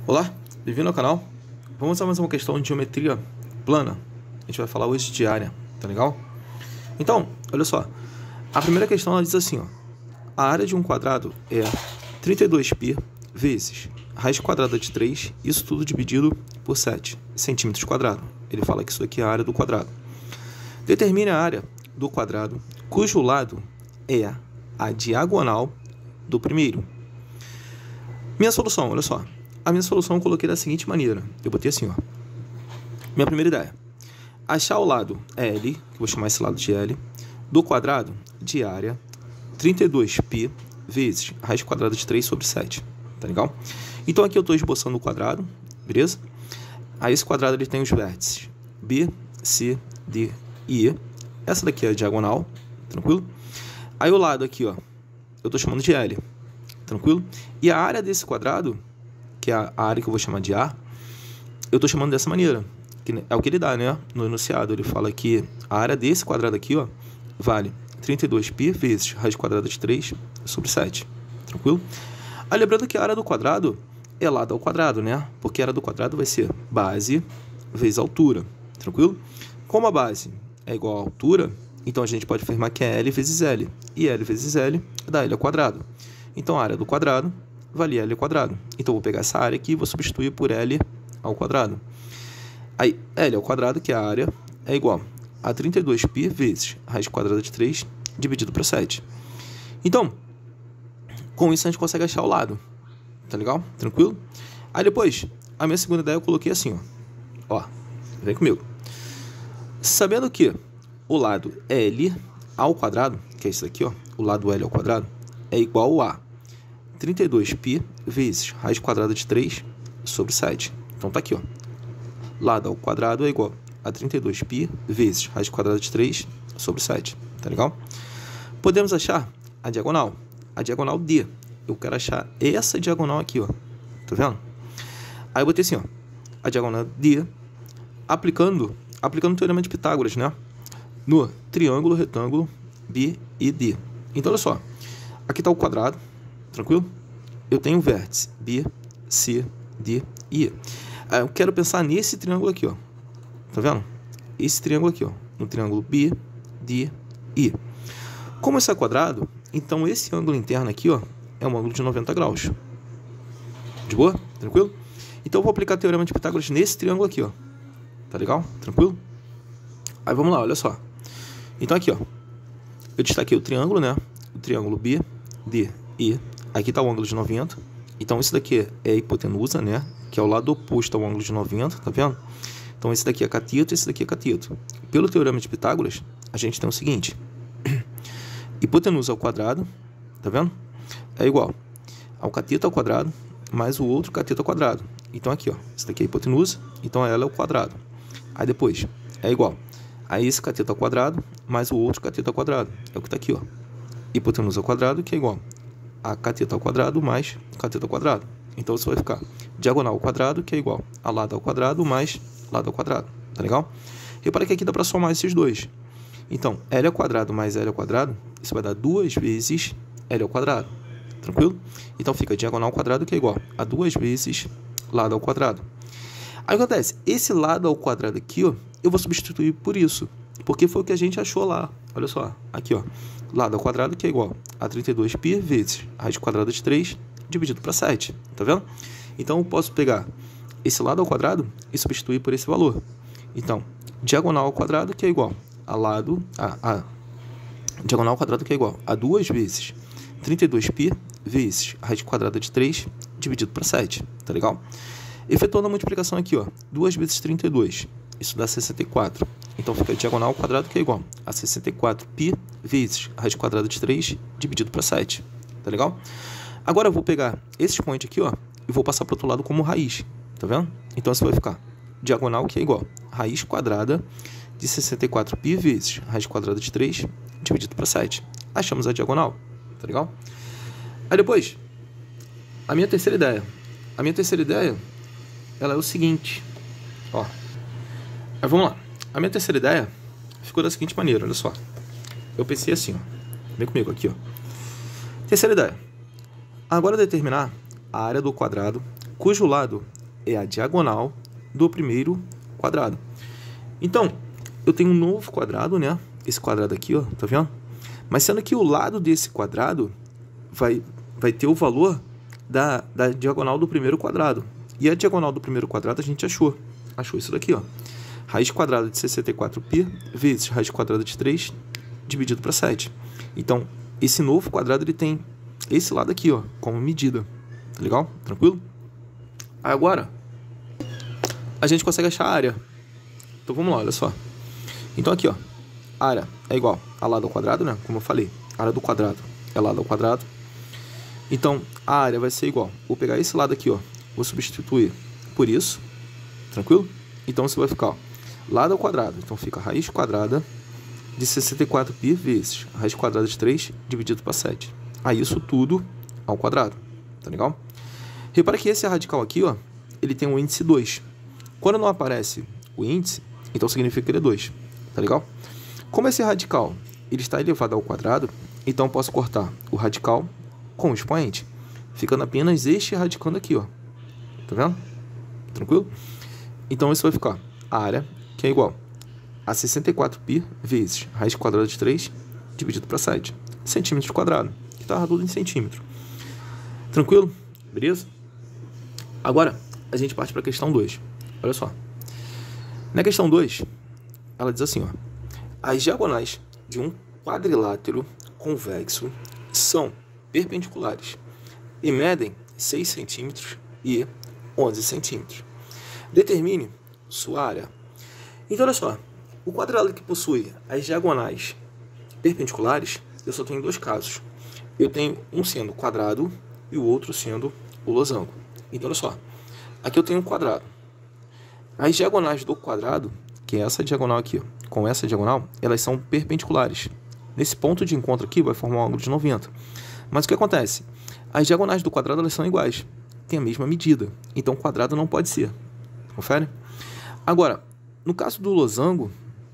Olá, bem-vindo ao canal. Vamos a mais uma questão de geometria plana. A gente vai falar hoje de área, tá legal? Então, olha só. A primeira questão ela diz assim, ó. A área de um quadrado é 32π vezes raiz quadrada de 3, isso tudo dividido por 7 centímetros quadrados. Ele fala que isso aqui é a área do quadrado. Determine a área do quadrado cujo lado é a diagonal do primeiro. Minha solução, olha só. A minha solução eu coloquei da seguinte maneira. Eu botei assim, ó. Minha primeira ideia. Achar o lado L, que eu vou chamar esse lado de L, do quadrado de área 32π vezes raiz quadrada de 3 sobre 7. Tá legal? Então aqui eu estou esboçando o quadrado, beleza? Aí esse quadrado ele tem os vértices B, C, D e E. Essa daqui é a diagonal, tranquilo? Aí o lado aqui, ó, eu estou chamando de L, tranquilo? E a área desse quadrado, que é a área que eu vou chamar de A, eu estou chamando dessa maneira. Que é o que ele dá, né? No enunciado, ele fala que a área desse quadrado aqui, ó, vale 32π vezes raiz quadrada de 3 sobre 7. Tranquilo? Aí lembrando que a área do quadrado é lado ao quadrado, né? Porque a área do quadrado vai ser base vezes altura. Tranquilo? Como a base é igual à altura, então a gente pode afirmar que é L vezes L. E L vezes L dá L ao quadrado. Então a área do quadrado vale L ao quadrado. Então eu vou pegar essa área aqui e vou substituir por L ao quadrado. Aí L ao quadrado, que é a área, é igual a 32π vezes raiz quadrada de 3 dividido por 7. Então, com isso a gente consegue achar o lado. Tá legal? Tranquilo? Aí depois, a minha segunda ideia eu coloquei assim, ó. Ó, vem comigo. Sabendo que o lado L ao quadrado, que é isso daqui, ó, o lado L ao quadrado, é igual a 32π vezes raiz quadrada de 3 sobre 7. Então tá aqui, ó. Lado ao quadrado é igual a 32π vezes raiz quadrada de 3 sobre 7. Tá legal? Podemos achar a diagonal. A diagonal D. Eu quero achar essa diagonal aqui, ó. Tá vendo? Aí eu botei assim, ó. A diagonal D aplicando o teorema de Pitágoras, né? No triângulo retângulo B e D. Então, olha só. Aqui tá o quadrado. Tranquilo? Eu tenho o vértice B, C, D e E. Aí eu quero pensar nesse triângulo aqui, ó. Tá vendo? Esse triângulo aqui, ó. No triângulo B, D e E. Como esse é quadrado, então esse ângulo interno aqui, ó, é um ângulo de 90 graus. De boa? Tranquilo? Então eu vou aplicar o teorema de Pitágoras nesse triângulo aqui, ó. Tá legal? Tranquilo? Aí vamos lá, olha só. Então aqui, ó. Eu destaquei o triângulo, né? O triângulo B, D, E. Aqui tá o ângulo de 90. Então isso daqui é a hipotenusa, né? Que é o lado oposto ao ângulo de 90, tá vendo? Então esse daqui é cateto e esse daqui é cateto. Pelo teorema de Pitágoras, a gente tem o seguinte. Hipotenusa ao quadrado, tá vendo? É igual ao cateto ao quadrado mais o outro cateto ao quadrado. Então aqui, ó, isso daqui é a hipotenusa, então ela é o quadrado. Aí depois é igual a esse cateto ao quadrado mais o outro cateto ao quadrado. É o que tá aqui, ó. Hipotenusa ao quadrado, que é igual a cateto ao quadrado mais cateto ao quadrado. Então isso vai ficar diagonal ao quadrado, que é igual a lado ao quadrado mais lado ao quadrado. Tá legal? Repara que aqui dá para somar esses dois. Então, L ao quadrado mais L ao quadrado, isso vai dar 2 vezes L ao quadrado. Tranquilo? Então fica diagonal ao quadrado, que é igual a 2 vezes lado ao quadrado. Aí o que acontece? Esse lado ao quadrado aqui, ó, eu vou substituir por isso. Porque foi o que a gente achou lá. Olha só, aqui, ó. Lado ao quadrado, que é igual a 32π vezes raiz quadrada de 3 dividido para 7. Tá vendo? Então eu posso pegar esse lado ao quadrado e substituir por esse valor. Então, diagonal ao quadrado, que é igual a diagonal ao quadrado, que é igual a 2 vezes 32π vezes raiz quadrada de 3 dividido para 7. Tá legal? Efetuando a multiplicação aqui, ó. 2 vezes 32. Isso dá 64. Então fica diagonal ao quadrado, que é igual a 64π vezes raiz quadrada de 3 dividido para 7. Tá legal? Agora eu vou pegar esse expoente aqui, ó, e vou passar para o outro lado como raiz. Tá vendo? Então isso vai ficar diagonal, que é igual a raiz quadrada de 64π vezes raiz quadrada de 3 dividido para 7. Achamos a diagonal. Tá legal? Aí depois, a minha terceira ideia. A minha terceira ideia, ela é o seguinte. Ó. Aí vamos lá. A minha terceira ideia ficou da seguinte maneira, olha só. Eu pensei assim, ó. Vem comigo aqui, ó. Terceira ideia. Agora determinar a área do quadrado cujo lado é a diagonal do primeiro quadrado. Então, eu tenho um novo quadrado, né? Esse quadrado aqui, ó, tá vendo? Mas sendo que o lado desse quadrado vai ter o valor da diagonal do primeiro quadrado. E a diagonal do primeiro quadrado a gente achou. Achou isso daqui, ó. Raiz quadrada de 64π vezes raiz quadrada de 3 dividido para 7. Então, esse novo quadrado ele tem esse lado aqui, ó, como medida. Tá legal? Tranquilo? Agora, a gente consegue achar a área. Então, vamos lá, olha só. Então, aqui, ó. A área é igual a lado ao quadrado, né? Como eu falei, a área do quadrado é lado ao quadrado. Então, a área vai ser igual. Vou pegar esse lado aqui, ó. Vou substituir por isso. Tranquilo? Então, você vai ficar, ó, lado ao quadrado. Então, fica raiz quadrada de 64π vezes raiz quadrada de 3 dividido para 7. Aí, isso tudo ao quadrado. Tá legal? Repara que esse radical aqui, ó, ele tem um índice 2. Quando não aparece o índice, então significa que ele é 2. Tá legal? Como esse radical ele está elevado ao quadrado, então eu posso cortar o radical com o expoente, ficando apenas este radicando aqui, ó. Tá vendo? Tranquilo? Então isso vai ficar a área, que é igual a 64π vezes raiz quadrada de 3 dividido para 7. Centímetros quadrados, que está tudo em centímetro. Tranquilo? Beleza? Agora, a gente parte para a questão 2. Olha só. Na questão 2, ela diz assim, ó. As diagonais de um quadrilátero convexo são perpendiculares e medem 6 centímetros e 11 centímetros. Determine sua área. Então, olha só. O quadrilátero que possui as diagonais perpendiculares, eu só tenho dois casos. Eu tenho um sendo quadrado e o outro sendo o losango. Então, olha só. Aqui eu tenho um quadrado. As diagonais do quadrado, que é essa diagonal aqui, ó, com essa diagonal, elas são perpendiculares. Nesse ponto de encontro aqui vai formar um ângulo de 90. Mas o que acontece? As diagonais do quadrado elas são iguais, têm a mesma medida. Então, o quadrado não pode ser. Confere? Agora, no caso do losango,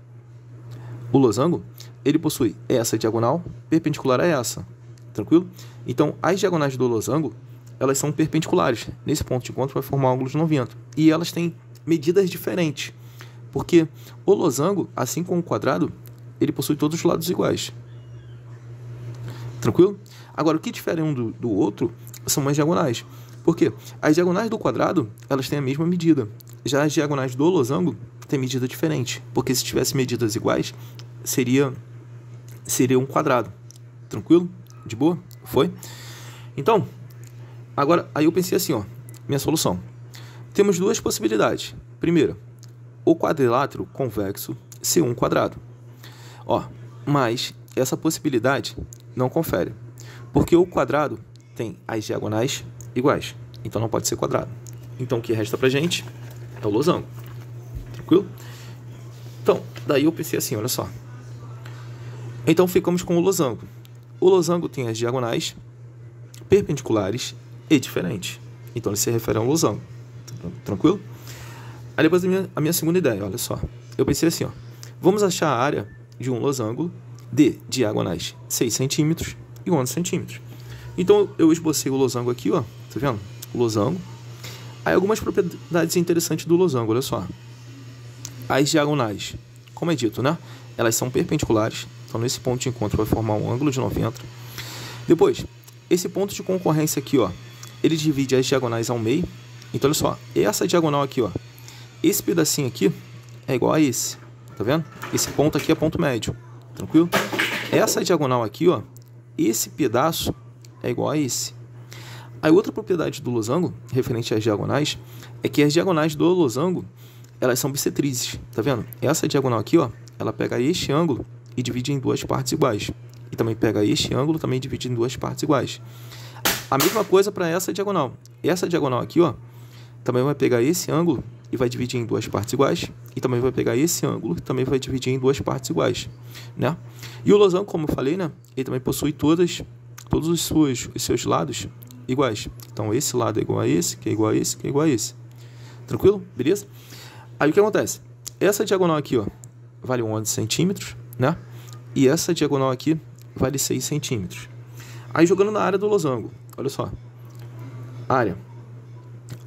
o losango, ele possui essa diagonal perpendicular a essa. Tranquilo? Então, as diagonais do losango, elas são perpendiculares. Nesse ponto de encontro vai formar um ângulo de 90. E elas têm medidas diferentes. Porque o losango, assim como o quadrado, ele possui todos os lados iguais. Tranquilo? Agora, o que difere um do outro são as diagonais. Por quê? As diagonais do quadrado, elas têm a mesma medida. Já as diagonais do losango têm medida diferente. Porque se tivesse medidas iguais, seria um quadrado. Tranquilo? De boa? Foi? Então, agora, aí eu pensei assim, ó. Minha solução. Temos duas possibilidades. Primeira, o quadrilátero convexo ser um quadrado. Ó, mas essa possibilidade não confere, porque o quadrado tem as diagonais iguais, então não pode ser quadrado. Então o que resta pra gente é o losango. Tranquilo? Então, daí eu pensei assim, olha só. Então ficamos com o losango. O losango tem as diagonais perpendiculares e diferentes. Então ele se refere ao losango. Tranquilo? Aí depois a minha segunda ideia, olha só. Eu pensei assim, ó. Vamos achar a área de um losango de diagonais 6 centímetros e 11 centímetros. Então eu esbocei o losango aqui, ó. Tá vendo? O losango. Aí algumas propriedades interessantes do losango, olha só. As diagonais, como é dito, né? Elas são perpendiculares. Então nesse ponto de encontro vai formar um ângulo de 90. Depois, esse ponto de concorrência aqui, ó. Ele divide as diagonais ao meio. Então olha só. Essa diagonal aqui, ó. Esse pedacinho aqui é igual a esse, tá vendo? Esse ponto aqui é ponto médio, tranquilo? Essa diagonal aqui, ó, esse pedaço é igual a esse. A outra propriedade do losango, referente às diagonais, é que as diagonais do losango, elas são bissetrizes, tá vendo? Essa diagonal aqui, ó, ela pega este ângulo e divide em duas partes iguais. E também pega este ângulo, também divide em duas partes iguais. A mesma coisa para essa diagonal. Essa diagonal aqui, ó, também vai pegar esse ângulo e vai dividir em duas partes iguais, e também vai pegar esse ângulo e também vai dividir em duas partes iguais, né? E o losango, como eu falei, né, ele também possui todos os seus lados iguais. Então, esse lado é igual a esse, que é igual a esse, que é igual a esse. Tranquilo? Beleza? Aí, o que acontece? Essa diagonal aqui, ó, vale 11 centímetros, né? E essa diagonal aqui vale 6 centímetros. Aí, jogando na área do losango, olha só. Área.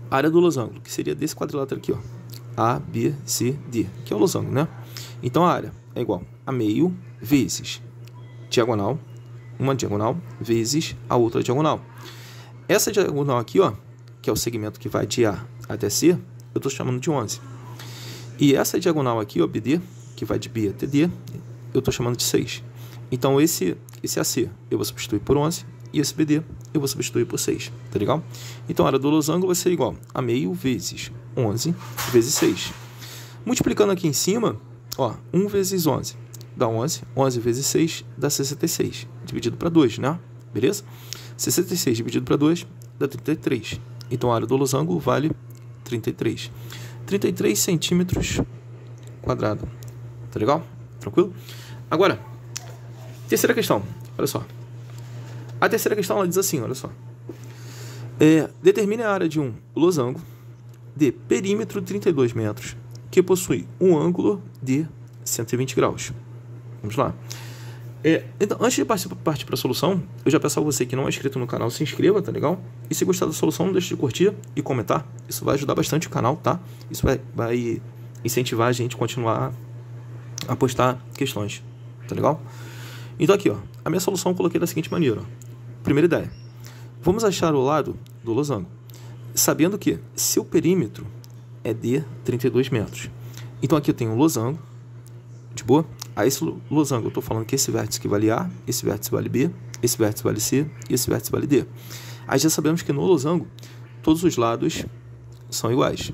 a área do losango, que seria desse quadrilátero aqui, ó, A, B, C, D, que é o losango, né? Então, a área é igual a meio vezes diagonal, uma diagonal, vezes a outra diagonal. Essa diagonal aqui, ó, que é o segmento que vai de A até C, eu estou chamando de 11. E essa diagonal aqui, ó, BD, que vai de B até D, eu estou chamando de 6. Então, esse AC eu vou substituir por 11, e esse BD eu vou substituir por 6, tá legal? Então, a área do losango vai ser igual a meio vezes 11 vezes 6. Multiplicando aqui em cima, ó, 1 vezes 11 dá 11, 11 vezes 6 dá 66, dividido para 2, né? Beleza? 66 dividido para 2 dá 33. Então, a área do losango vale 33. 33 centímetros quadrados. Tá legal? Tranquilo? Agora, terceira questão. Olha só. A terceira questão, ela diz assim, olha só. Determine a área de um losango de perímetro 32 metros, que possui um ângulo de 120 graus. Vamos lá. Então, antes de partir para a solução, eu já peço a você que não é inscrito no canal, se inscreva, tá legal? E se gostar da solução, não deixe de curtir e comentar. Isso vai ajudar bastante o canal, tá? Isso vai incentivar a gente a continuar a postar questões, tá legal? Então aqui, ó, a minha solução eu coloquei da seguinte maneira, ó. Primeira ideia. Vamos achar o lado do losango, sabendo que se o perímetro é de 32 metros. Então aqui eu tenho um losango, de boa? A esse losango eu estou falando que esse vértice que vale A, esse vértice vale B, esse vértice vale C e esse vértice vale D. Aí já sabemos que no losango todos os lados são iguais.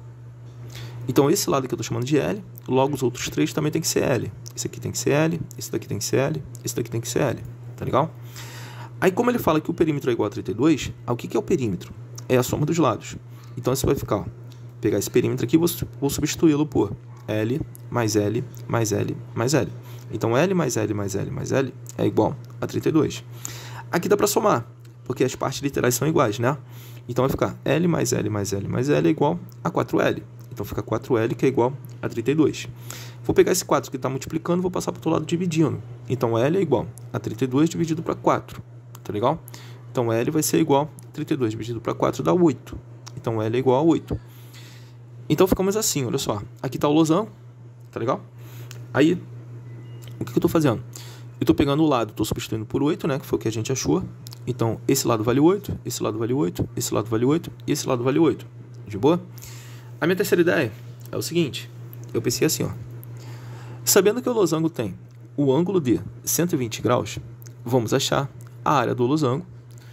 Então esse lado que eu estou chamando de L, logo os outros três também tem que ser L. Esse aqui tem que ser L, esse daqui tem que ser L, esse daqui tem que ser L. Tá legal? Aí como ele fala que o perímetro é igual a 32, o que é o perímetro? É a soma dos lados. Então você vai ficar, ó, pegar esse perímetro aqui e vou substituí-lo por L mais L mais L mais L. Então L mais L mais L mais L é igual a 32. Aqui dá para somar, porque as partes literais são iguais, né? Então vai ficar L mais L mais L mais L é igual a 4L. Então fica 4L que é igual a 32. Vou pegar esse 4 que está multiplicando e vou passar para o outro lado dividindo. Então L é igual a 32 dividido para 4. Tá legal? Então L vai ser igual a 32 dividido para 4 dá 8. Então L é igual a 8. Então ficamos assim, olha só. Aqui está o losango, tá legal? Aí, o que eu estou fazendo? Eu estou pegando o lado, estou substituindo por 8, né? Que foi o que a gente achou. Então, esse lado vale 8, esse lado vale 8, esse lado vale 8 e esse lado vale 8. De boa? A minha terceira ideia é o seguinte. Eu pensei assim, ó. Sabendo que o losango tem o ângulo de 120 graus, vamos achar a área do losango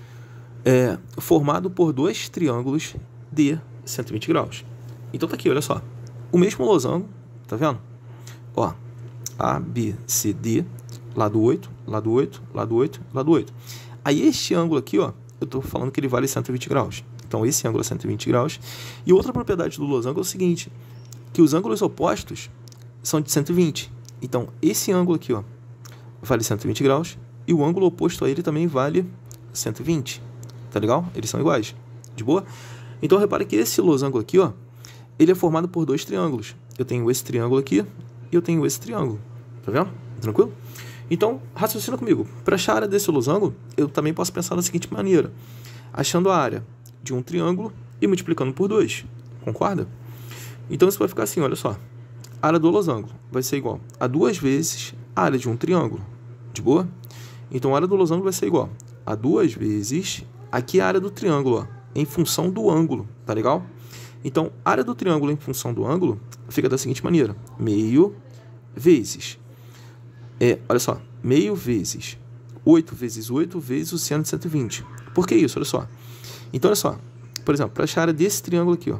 formado por dois triângulos de 120 graus. Então tá aqui, olha só. O mesmo losango, tá vendo? Ó, A, B, C, D, lado 8, lado 8, lado 8, lado 8. Aí este ângulo aqui, ó, eu tô falando que ele vale 120 graus. Então esse ângulo é 120 graus. E outra propriedade do losango é o seguinte, que os ângulos opostos são de 120. Então esse ângulo aqui, ó, vale 120 graus e o ângulo oposto a ele também vale 120. Tá legal? Eles são iguais. De boa? Então repare que esse losango aqui, ó, ele é formado por dois triângulos. Eu tenho esse triângulo aqui e eu tenho esse triângulo. Tá vendo? Tranquilo? Então, raciocina comigo. Para achar a área desse losango, eu também posso pensar da seguinte maneira. Achando a área de um triângulo e multiplicando por 2. Concorda? Então, isso vai ficar assim, olha só. A área do losango vai ser igual a 2 vezes a área de um triângulo. De boa? Então, a área do losango vai ser igual a 2 vezes... Aqui a área do triângulo, ó, em função do ângulo. Tá legal? Então, a área do triângulo em função do ângulo fica da seguinte maneira. Meio vezes... olha só. Meio vezes 8 vezes 8 vezes o seno de 120. Por que isso? Olha só. Então, olha só. Por exemplo, para achar a área desse triângulo aqui, ó.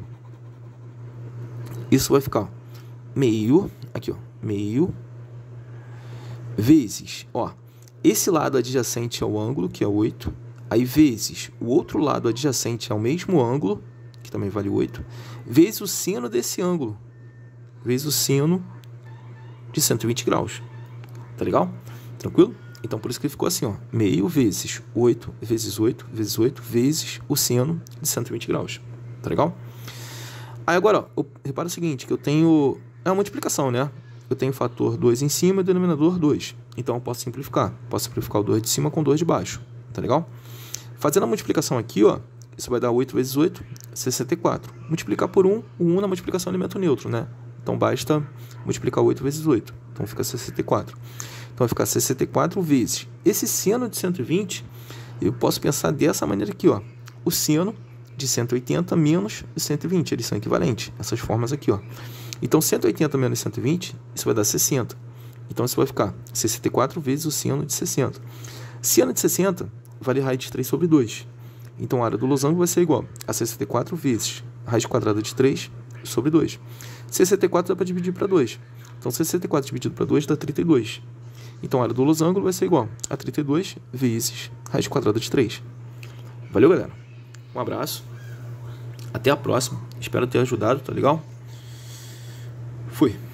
Isso vai ficar, ó, meio... Aqui, ó. Meio vezes... Ó, esse lado adjacente ao ângulo, que é 8. Aí, vezes o outro lado adjacente ao mesmo ângulo, que também vale 8. Vezes o seno desse ângulo. Vezes o seno de 120 graus. Tá legal? Tranquilo? Então, por isso que ficou assim, ó. Meio vezes 8 vezes 8 vezes 8 vezes o seno de 120 graus. Tá legal? Aí, agora, ó, repara o seguinte, que eu tenho... É uma multiplicação, né? Eu tenho o fator 2 em cima e o denominador 2. Então, eu posso simplificar. Posso simplificar o 2 de cima com o 2 de baixo. Tá legal? Fazendo a multiplicação aqui, ó, isso vai dar 8 vezes 8. 64. Multiplicar por 1, o 1 na multiplicação é elemento neutro, né? Então basta multiplicar 8 vezes 8. Então fica 64. Então vai ficar 64 vezes esse seno de 120, eu posso pensar dessa maneira aqui, ó. O seno de 180 menos 120, eles são equivalentes, essas formas aqui, ó. Então 180 menos 120, isso vai dar 60. Então isso vai ficar 64 vezes o seno de 60. Seno de 60 vale raiz de 3 sobre 2. Então a área do losango vai ser igual a 64 vezes raiz quadrada de 3 sobre 2. 64 dá para dividir para 2. Então 64 dividido para 2 dá 32. Então a área do losango vai ser igual a 32 vezes raiz quadrada de 3. Valeu, galera. Um abraço. Até a próxima. Espero ter ajudado, tá legal? Fui.